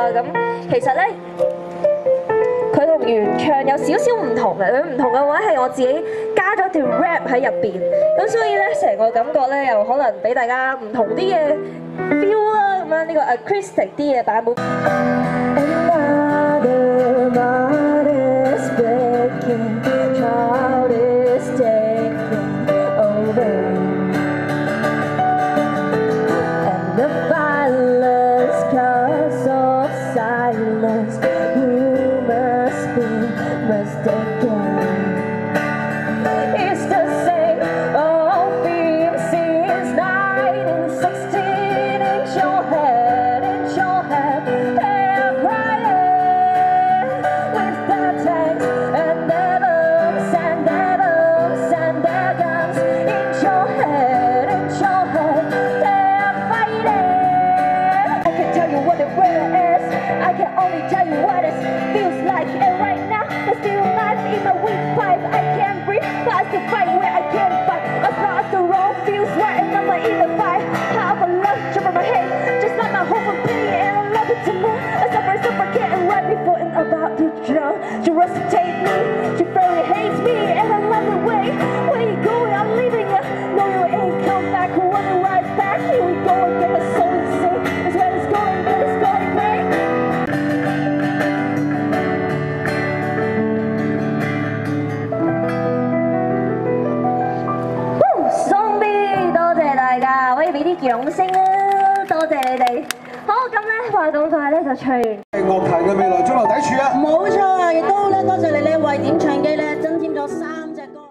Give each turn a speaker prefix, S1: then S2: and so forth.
S1: 啦。咁其實咧，佢同原唱有少少唔同嘅。佢唔同嘅話係我自己加咗段 rap 喺入邊，咁所以咧成個感覺咧又可能俾大家唔同啲嘅 feel 啦。咁樣呢個 acoustic 啲嘅版本。掌聲啦！多謝你哋。好，咁咧話咁快咧就唱完。
S2: 樂壇嘅未來中流砥柱啊！
S3: 冇錯啊，亦都咧多謝你呢位點唱機咧增添咗3隻歌。